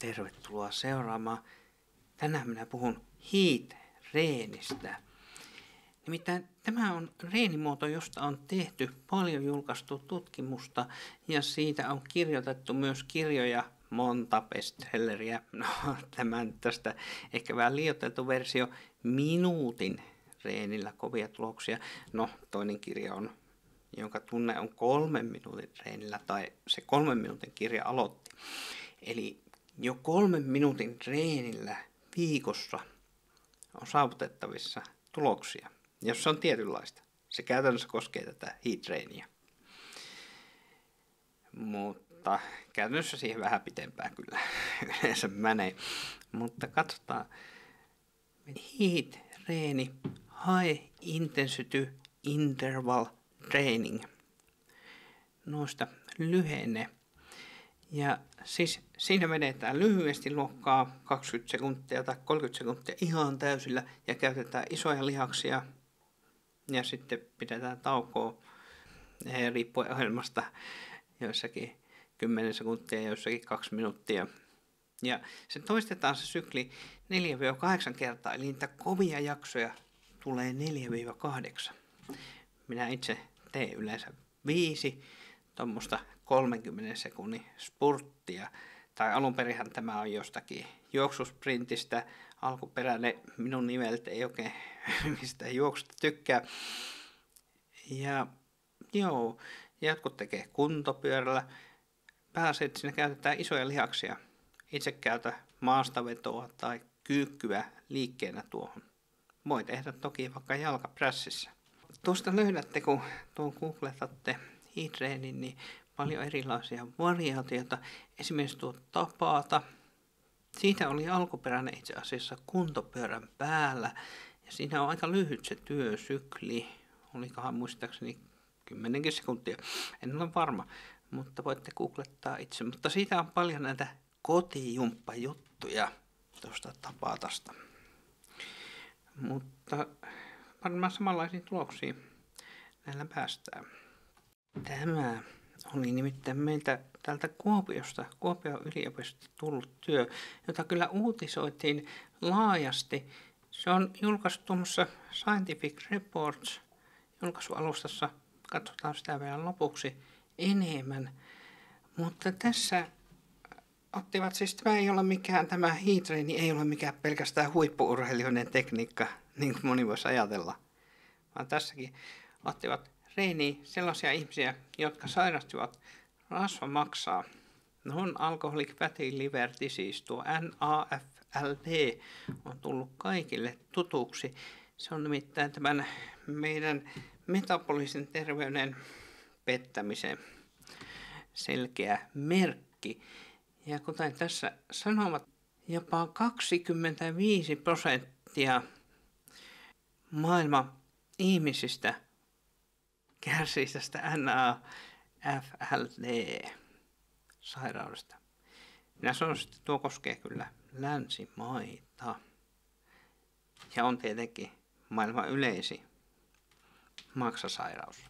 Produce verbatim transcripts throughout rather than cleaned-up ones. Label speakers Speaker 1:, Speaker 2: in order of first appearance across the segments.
Speaker 1: Tervetuloa seuraamaan. Tänään minä puhun HEAT-reenistä. Nimittäin tämä on reenimuoto, josta on tehty paljon julkaistu tutkimusta ja siitä on kirjoitettu myös kirjoja, monta bestselleriä. No, tämä nyt tästä ehkä vähän liioiteltu versio, minuutin reenillä kovia tuloksia. No, toinen kirja on, jonka tunne on kolmen minuutin reenillä, tai se kolmen minuutin kirja aloitti. Eli jo kolmen minuutin reenillä viikossa on saavutettavissa tuloksia, jos se on tietynlaista. Se käytännössä koskee tätä HEAT-reeniä. Mutta käytännössä siihen vähän pitempään kyllä yleensä menee. Mutta katsotaan. HEAT-reeni, High Intensity Interval Training. Noista lyhenne. Ja siis siinä vedetään lyhyesti luokkaa kaksikymmentä sekuntia tai kolmekymmentä sekuntia ihan täysillä ja käytetään isoja lihaksia ja sitten pidetään taukoa riippuen ohjelmasta joissakin kymmenen sekuntia ja joissakin kaksi minuuttia. Ja se toistetaan se sykli neljä kahdeksan kertaa, eli niitä kovia jaksoja tulee neljä kahdeksan. Minä itse teen yleensä viisi tuommoista kolmenkymmenen sekunnin spurttia. Tai alunperinhän tämä on jostakin juoksusprintistä. Alkuperäinen minun niveltä ei oikein mistään juoksusta tykkää. Ja joo, jotkut tekee kuntopyörällä. Pääsee, että siinä käytetään isoja lihaksia. Itse käytä maastavetoa tai kyykkyä liikkeenä tuohon. Voi tehdä toki vaikka jalkaprässissä. Tuosta löydätte, kun tuon googletatte HEAT-reenin, niin paljon erilaisia variaatioita. Esimerkiksi tuo Tapata. Siitä oli alkuperäinen itse asiassa kuntopyörän päällä. Ja siinä on aika lyhyt se työsykli. Olikohan muistaakseni kymmenenkin sekuntia. En ole varma, mutta voitte googlettaa itse. Mutta siitä on paljon näitä kotijumppajuttuja tuosta Tapatasta. Mutta varmaan samanlaisiin tuloksiin näillä päästään. Tämä oli nimittäin meiltä täältä Kuopiosta, Kuopion yliopistosta tullut työ, jota kyllä uutisoitiin laajasti. Se on julkaistu tuommoisessa Scientific Reports julkaisualustassa. Katsotaan sitä vielä lopuksi enemmän. Mutta tässä ottivat, siis tämä ei ole mikään, tämä HEAT-reeni ei ole mikään pelkästään huippu-urheilijoiden tekniikka, niin kuin moni voisi ajatella. Vaan tässäkin ottivat reeniä sellaisia ihmisiä, jotka sairastuvat rasvamaksaa. Non-alcoholic fatty liver disease, tuo N A F L D, on tullut kaikille tutuksi. Se on nimittäin tämän meidän metabolisen terveyden pettämisen selkeä merkki. Ja kuten tässä sanovat, jopa kaksikymmentäviisi prosenttia maailman ihmisistä kärsii tästä N A F L D-sairaudesta. Minä sanoisin, että tuo koskee kyllä länsimaita. Ja on tietenkin maailman yleisin maksasairaus.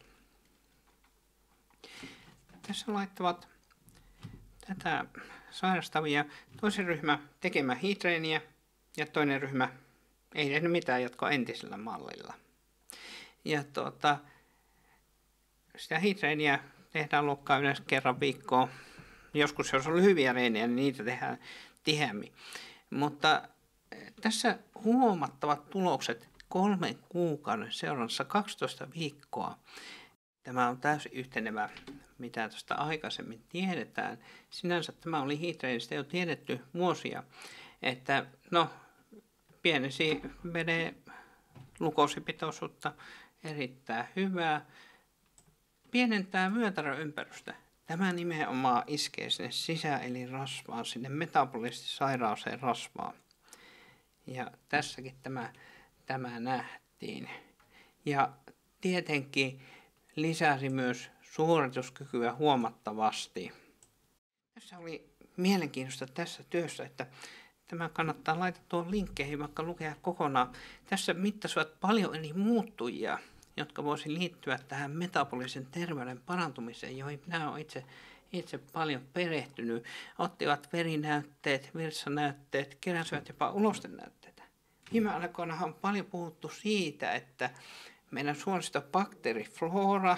Speaker 1: Tässä laittavat tätä sairastavia toisen ryhmä tekemään HEAT-reeniä ja toinen ryhmä ei tehnyt mitään, jotka on entisellä mallilla. Ja tuota, sitä HEAT-reeniä tehdään luokkaa yleensä kerran viikkoon. Joskus jos on hyviä reenejä, niin niitä tehdään tiheämmin. Mutta tässä huomattavat tulokset kolmen kuukauden seurannassa kaksitoista viikkoa. Tämä on täysin yhtenevä, mitä tuosta aikaisemmin tiedetään. Sinänsä tämä oli HEAT-reenistä jo tiedetty vuosia, että no, pienesi veden glukoosipitoisuutta erittäin hyvää, pienentää vyötäröympärystä. Tämä nimenomaan iskee sinne sisäelinrasvaan, sinne metabolisesti sairaaseen rasvaan. Ja tässäkin tämä, tämä nähtiin. Ja tietenkin lisäsi myös suorituskykyä huomattavasti. Tässä oli mielenkiintoista tässä työssä, että tämä kannattaa laittaa tuon linkkeihin vaikka lukea kokonaan. Tässä mittasivat paljon eri muuttujia, jotka voisi liittyä tähän metabolisen terveyden parantumiseen, joihin minä olen itse itse paljon perehtynyt. Ottivat verinäytteet, virssanäytteet, keräsivät jopa ulostenäytteitä. Viime aikoina on paljon puhuttu siitä, että meidän suolistobakteeriflora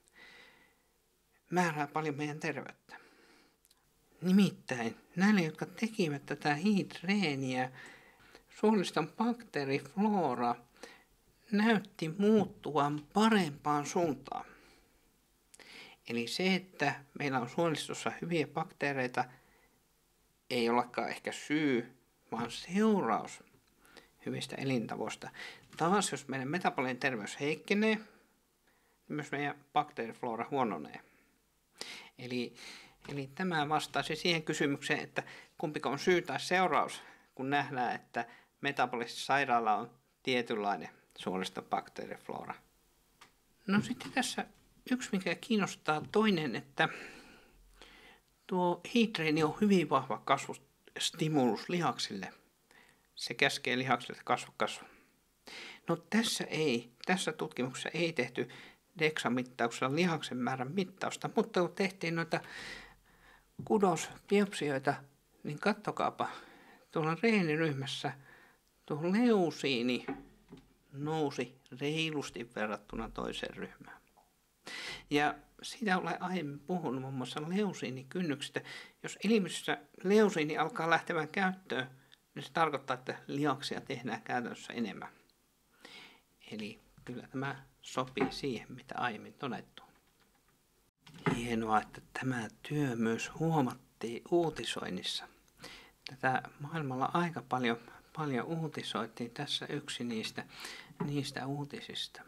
Speaker 1: määrää paljon meidän terveyttä. Nimittäin näille, jotka tekivät tätä hiitreeniä, suoliston bakteeriflora näytti muuttuvan parempaan suuntaan. Eli se, että meillä on suolistossa hyviä bakteereita, ei olekaan ehkä syy, vaan seuraus hyvistä elintavoista. Taas jos meidän metabolinen terveys heikkenee, niin myös meidän bakteeriflora huononee. Eli, eli tämä vastaisi siihen kysymykseen, että kumpiko on syy tai seuraus, kun nähdään, että metabolisessa sairaala on tietynlainen suolistobakteeriflora. No sitten tässä yksi, mikä kiinnostaa toinen, että tuo hiitreeni on hyvin vahva kasvustimulus lihaksille. Se käskee lihaksille kasvu kasvu. No tässä ei, tässä tutkimuksessa ei tehty deksamittauksella lihaksen määrän mittausta, mutta kun tehtiin noita kudosbiopsioita, niin kattokaapa, tuolla reeniryhmässä tuo leusiini nousi reilusti verrattuna toiseen ryhmään. Ja siitä olen aiemmin puhunut muun muassa leusiinikynnyksestä. Jos elimistössä leusiini alkaa lähtevän käyttöön, niin se tarkoittaa, että lihaksia tehdään käytännössä enemmän. Eli kyllä tämä sopii siihen, mitä aiemmin todettu. Hienoa, että tämä työ myös huomattiin uutisoinnissa. Tätä maailmalla aika paljon, paljon uutisoitiin. Tässä yksi niistä, niistä uutisista.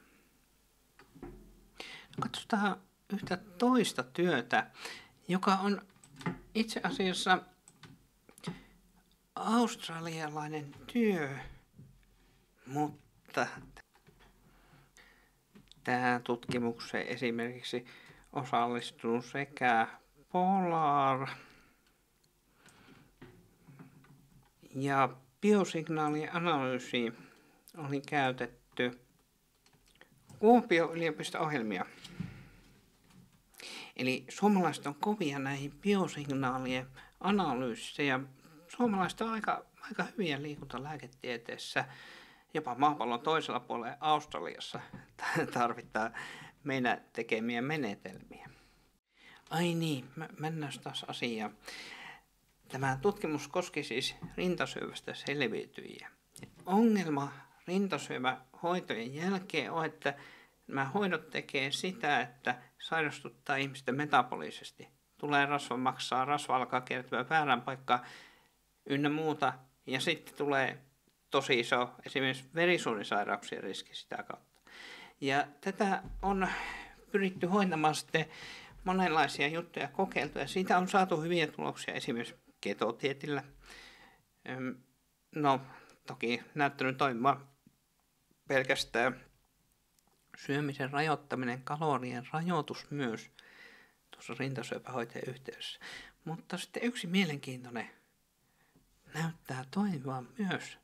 Speaker 1: Katsotaan yhtä toista työtä, joka on itse asiassa australialainen työ, mutta tähän tutkimukseen esimerkiksi osallistunut sekä Polar ja biosignaalien analyysiin oli käytetty Kuopion yliopisto-ohjelmia. Eli suomalaiset on kovia näihin biosignaalien analyysiin ja suomalaiset on aika, aika hyviä liikuntalääketieteessä. Jopa maapallon toisella puolella Australiassa tarvitaan meidän tekemiä menetelmiä. Ai niin, mennään taas asiaan. Tämä tutkimus koski siis rintasyövästä selviytyjiä. Ongelma rintasyövähoitojen jälkeen on, että nämä hoidot tekee sitä, että sairastuttaa ihmistä metabolisesti. Tulee rasva maksaa, rasva alkaa kertyä väärään paikkaan ynnä muuta. Ja sitten tulee tosi iso esimerkiksi verisuonisairauksien riski sitä kautta. Ja tätä on pyritty hoitamaan sitten monenlaisia juttuja kokeiltu ja siitä on saatu hyviä tuloksia esimerkiksi ketodietillä. No toki näyttänyt toimimaan pelkästään syömisen rajoittaminen, kalorien rajoitus myös tuossa rintasyöpähoitojen yhteydessä. Mutta sitten yksi mielenkiintoinen näyttää toimivan myös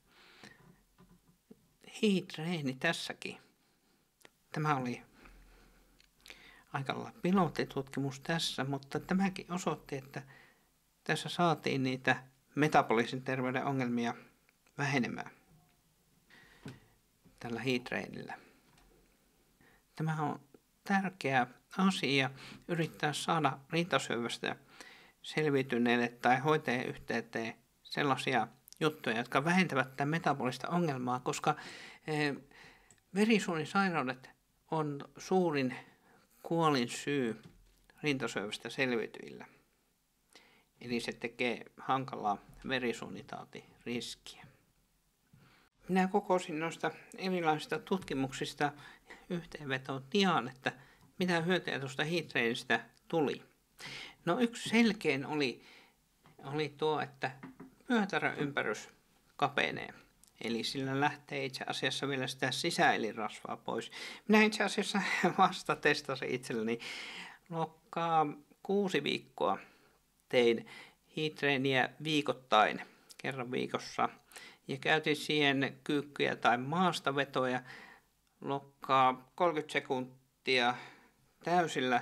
Speaker 1: hiitreeni tässäkin. Tämä oli aika lailla pilottitutkimus tässä, mutta tämäkin osoitti, että tässä saatiin niitä metabolisen terveyden ongelmia vähenemään tällä hiitreenillä. Tämä on tärkeä asia yrittää saada rintasyövästä selviytyneille tai hoitajien yhteyteen sellaisia juttuja, jotka vähentävät tätä metabolista ongelmaa, koska verisuonisairaudet on suurin kuolin syy rintasyövästä selviytyjillä. Eli se tekee hankalaa verisuonitautiriskiä. Minä kokosin noista erilaisista tutkimuksista yhteenvetoon diaan, että mitä hyötyjä tuosta hiitreenistä tuli. No yksi selkein oli, oli tuo, että pyötärän ympärys kapenee. Eli sillä lähtee itse asiassa vielä sitä sisäelinrasvaa pois. Minä itse asiassa vasta testasin itselleni luokkaa kuusi viikkoa. Tein hiitreeniä viikoittain, kerran viikossa. Ja käytin siihen kyykkyjä tai maastavetoja luokkaa kolmekymmentä sekuntia täysillä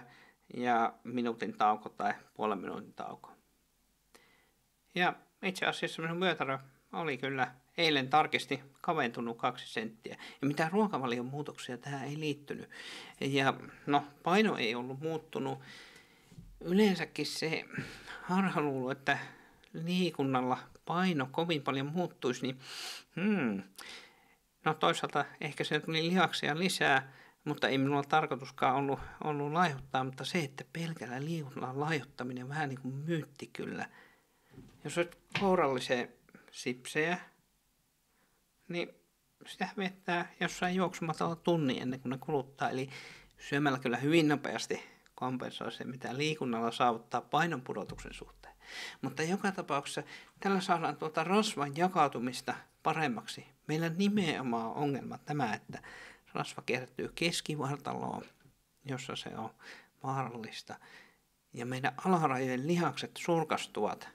Speaker 1: ja minuutin tauko tai puolen minuutin tauko. Ja itse asiassa minun vyötärö oli kyllä eilen tarkisti kaventunut kaksi senttiä. Ja mitään ruokavalion muutoksia tähän ei liittynyt. Ja no, paino ei ollut muuttunut. Yleensäkin se harhaluulo, että liikunnalla paino kovin paljon muuttuisi, niin hmm, no toisaalta ehkä se tuli lihaksia lisää, mutta ei minulla tarkoituskaan ollut, ollut laihuttaa, mutta se, että pelkällä liikunnalla laihuttaminen on vähän niin kuin myytti kyllä. Jos olet kourallisen sipsejä, niin sitä viettää jossain juoksumatalla tunnin ennen kuin ne kuluttaa. Eli syömällä kyllä hyvin nopeasti kompensoi se, mitä liikunnalla saavuttaa painon pudotuksen suhteen. Mutta joka tapauksessa tällä saadaan tuota rasvan jakautumista paremmaksi. Meillä nimenomaan on ongelma tämä, että rasva kertyy keskivartaloon, jossa se on vaarallista. Ja meidän alarajojen lihakset surkastuvat.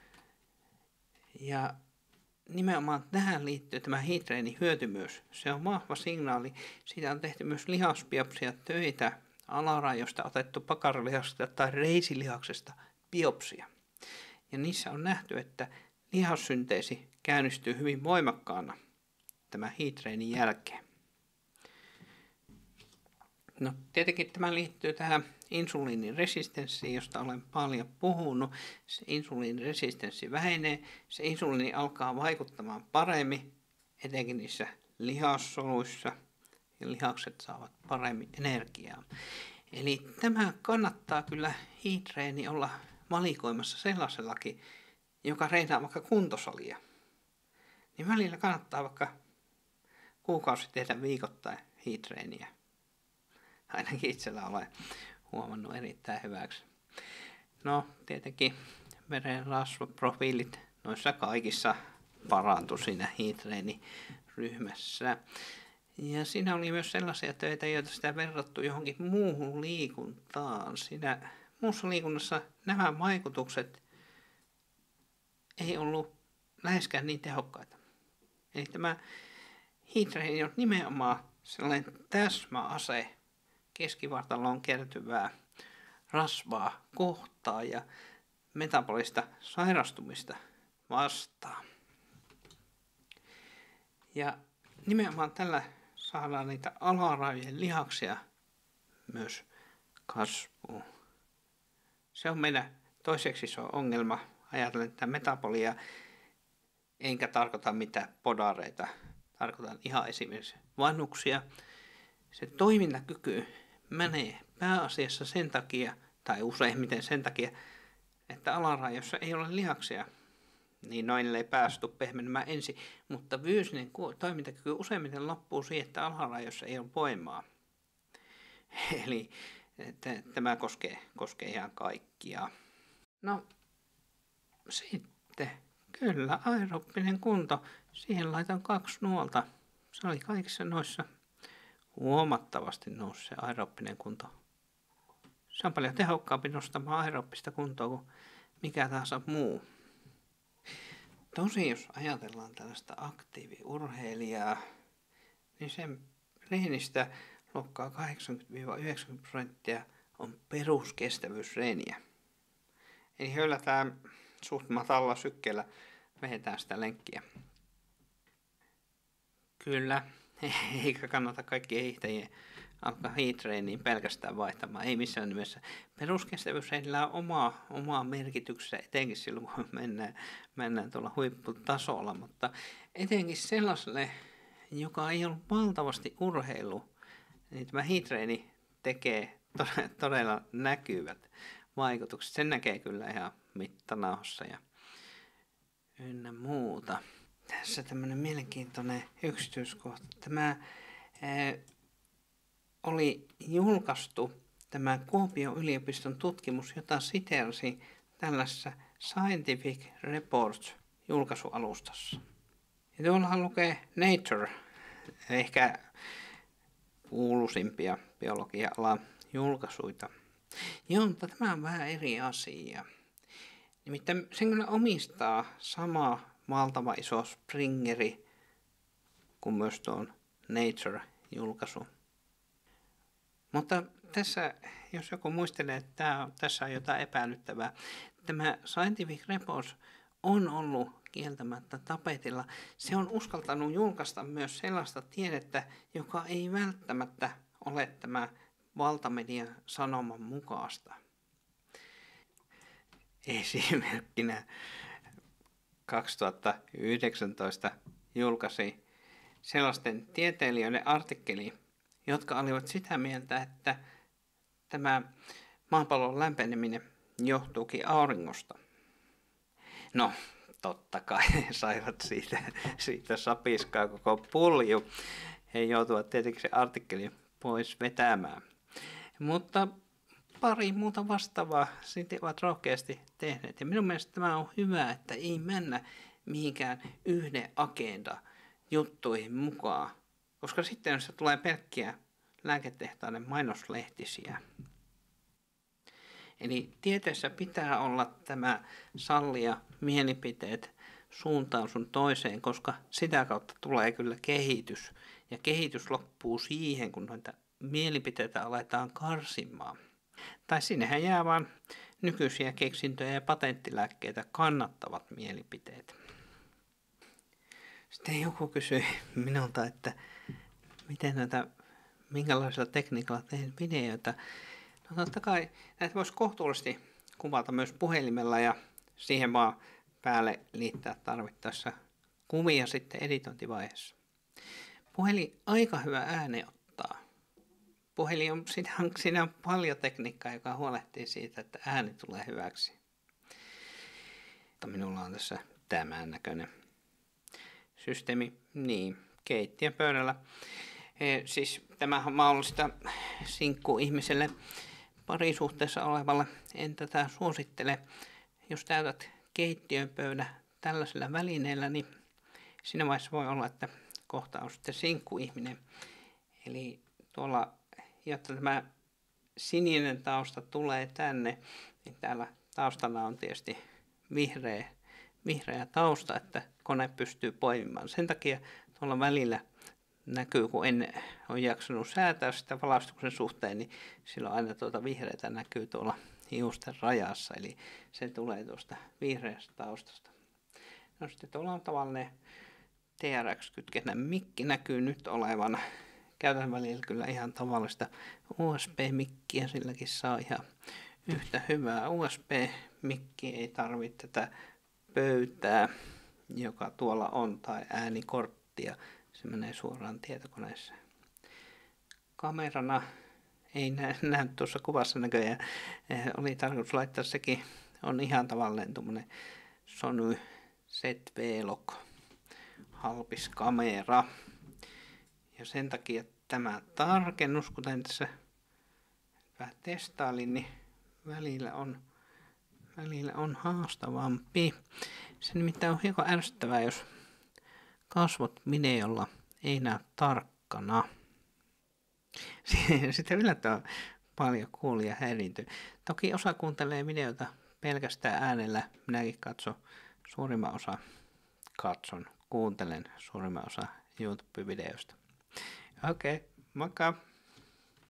Speaker 1: Ja nimenomaan tähän liittyy tämä HeatTrainin hyöty myös. Se on vahva signaali. Siitä on tehty myös lihasbiopsia töitä, alarajoista otettu pakaralihaksesta tai reisilihaksesta biopsia. Ja niissä on nähty, että lihassynteesi käynnistyy hyvin voimakkaana tämän HeatTrainin jälkeen. No tietenkin tämä liittyy tähän insuliiniresistenssiin, josta olen paljon puhunut. Se insuliiniresistenssi vähenee, se insuliini alkaa vaikuttamaan paremmin, etenkin niissä lihassoluissa, ja lihakset saavat paremmin energiaa. Eli tämä kannattaa kyllä HeatTraini olla valikoimassa sellaisellakin, joka reinaa vaikka kuntosalia. Niin välillä kannattaa vaikka kuukausi tehdä viikoittain HeatTrainia. Ainakin itsellä olen huomannut erittäin hyväksi. No, tietenkin verenrasvaprofiilit noissa kaikissa parantui siinä HeatTraini-ryhmässä. Ja siinä oli myös sellaisia töitä, joita sitä verrattu johonkin muuhun liikuntaan. Siinä muussa liikunnassa nämä vaikutukset ei ollut läheskään niin tehokkaita. Eli tämä HeatTraini on nimenomaan sellainen täsmäase keskivartaloon kertyvää rasvaa kohtaan ja metabolista sairastumista vastaan. Ja nimenomaan tällä saadaan niitä alarajojen lihaksia myös kasvuun. Se on meidän toiseksi iso ongelma. Ajatellen tätä metabolia, enkä tarkoita mitään podareita. Tarkoitan ihan esimerkiksi vanhuksia. Se toimintakyky menee pääasiassa sen takia, tai useimmiten sen takia, että alarajoissa ei ole lihaksia. Niin noin ei päästy pehmenemään ensin, mutta fyysinen toimintakyky useimmiten loppuu siihen, että alarajoissa ei ole voimaa. Eli tämä koskee, koskee ihan kaikkia. No sitten, kyllä, aerobinen kunto, siihen laitan kaksi nuolta. Se oli kaikissa noissa huomattavasti noussut se aerobinen kunto. Se on paljon tehokkaampi nostamaan aerobista kuntoa kuin mikä tahansa muu. Tosi jos ajatellaan tällaista aktiiviurheilijaa, niin sen reenistä luokkaa kahdeksankymmentä yhdeksänkymmentä prosenttia on peruskestävyysreeniä. Eli höylätään suht matalalla sykkeellä, vedetään sitä lenkkiä. Kyllä, eikä kannata kaikki hiihtäjien alkaa HeatTrainiin pelkästään vaihtamaan. Ei missään nimessä. Peruskestävyysreenillä on oma, oma merkityksensä, etenkin silloin kun mennään, mennään tuolla huipputasolla, mutta etenkin sellaiselle, joka ei ole valtavasti urheilu, niin tämä HeatTraini tekee todella näkyvät vaikutukset. Sen näkee kyllä ihan mittanauhassa ja ynnä muuta. Tässä tämmöinen mielenkiintoinen yksityiskohta. Tämä ää, oli julkaistu tämä Kuopion yliopiston tutkimus, jota siteerasi tällaisessa Scientific Reports julkaisualustassa. Ja tuollahan lukee Nature, ehkä kuuluisimpia biologia-alan julkaisuita. Joo, mutta tämä on vähän eri asia. Nimittäin sen kyllä omistaa sama valtava iso Springeri kuin myös tuon Nature-julkaisu. Mutta tässä, jos joku muistelee, että tämä, tässä on jotain epäilyttävää, tämä Scientific Reports on ollut kieltämättä tapetilla. Se on uskaltanut julkaista myös sellaista tiedettä, joka ei välttämättä ole tämä valtamedian sanoman mukaista. Esimerkkinä kaksituhattayhdeksäntoista julkaisi sellaisten tieteilijöiden artikkeli, jotka olivat sitä mieltä, että tämä maapallon lämpeneminen johtuukin auringosta. No, totta kai saivat siitä, siitä sapiskaa koko pulju. He joutuvat tietenkin se artikkeli pois vetämään. Mutta pari muuta vastaavaa sitten ovat rohkeasti tehneet. Ja minun mielestä tämä on hyvä, että ei mennä mihinkään yhden agenda juttuihin mukaan. Koska sitten se tulee pelkkiä lääketehtaiden mainoslehtisiä. Eli tieteessä pitää olla tämä sallia mielipiteet suuntaan sun toiseen, koska sitä kautta tulee kyllä kehitys. Ja kehitys loppuu siihen, kun noita mielipiteitä aletaan karsimaan. Tai sinnehän jää vaan nykyisiä keksintöjä ja patenttilääkkeitä kannattavat mielipiteet. Sitten joku kysyi minulta, että miten näitä, minkälaisella tekniikalla teen videoita. No totta kai näitä voisi kohtuullisesti kuvata myös puhelimella ja siihen vaan päälle liittää tarvittaessa kuvia sitten editointivaiheessa. Puhelin aika hyvä ääni ottaa. Puhelin on, siinä, on, siinä on paljon tekniikkaa, joka huolehtii siitä, että ääni tulee hyväksi. Mutta minulla on tässä tämän näköinen systeemi, niin, keittiön pöydällä. E, siis tämähän on mahdollista sinkku-ihmiselle parisuhteessa olevalle. En tätä suosittele. Jos täytät keittiön pöydä tällaisella välineellä, niin siinä vaiheessa voi olla, että kohta on sitten sinkku-ihminen. Eli tuolla, jotta tämä sininen tausta tulee tänne, niin täällä taustalla on tietysti vihreä, vihreä tausta, että kone pystyy poimimaan. Sen takia tuolla välillä näkyy, kun en ole jaksanut säätää sitä valaistuksen suhteen, niin silloin aina tuota vihreätä näkyy tuolla hiusten rajassa, eli se tulee tuosta vihreästä taustasta. No sitten tuolla on tavallinen T R X-kytkennän mikki näkyy nyt olevan. Käytän välillä kyllä ihan tavallista U S B-mikkiä, silläkin saa ihan yhtä hyvää U S B-mikkiä, ei tarvitse tätä pöytää, joka tuolla on, tai äänikorttia. Se menee suoraan tietokoneeseen. Kamerana ei näy, näy tuossa kuvassa näköjään. Eh, oli tarkoitus laittaa sekin. On ihan tavallinen tuommoinen Sony Z V-log halpis kamera. Ja sen takia tämä tarkennus, kuten tässä vähän testailin, niin välillä on, välillä on haastavampi. Se nimittäin on hiukan ärsyttävää, jos kasvot videolla ei näy tarkkana. Sitä yllättävän paljon kuulija häiriintyy. Toki osa kuuntelee videota pelkästään äänellä. Minäkin katson suurimman osa, katson, kuuntelen suurimman osa YouTube-videosta. Okei, okay, moikka!